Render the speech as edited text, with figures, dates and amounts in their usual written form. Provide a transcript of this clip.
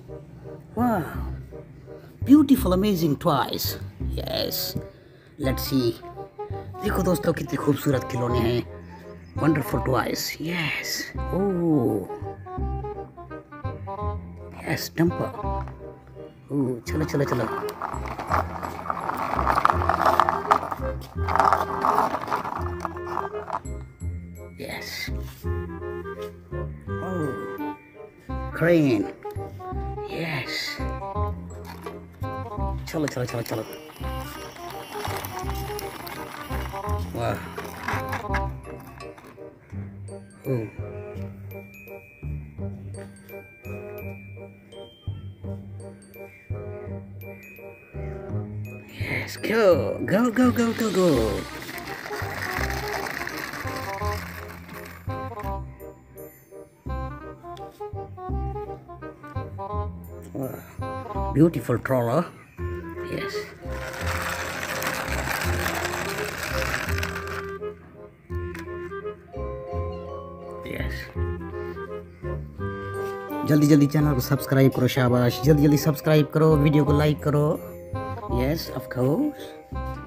Wow, beautiful, amazing toys. Yes, let's see. देखो दोस्तों कितने खूबसूरत खिलौने हैं. Wonderful toys. Yes. Oh. Yes, dumper. Oh, चलो चलो चलो. Yes. Oh. Crane. Yes. चलो चलो चलो चलो. Wow. Oh. Yes, go, go, go, go, go, go. Wow. Beautiful trawler. Yes. Yes. जल्दी जल्दी चैनल को सब्सक्राइब करो. शाबाश. जल्दी जल्दी सब्सक्राइब करो, वीडियो को लाइक करो. Yes, of course.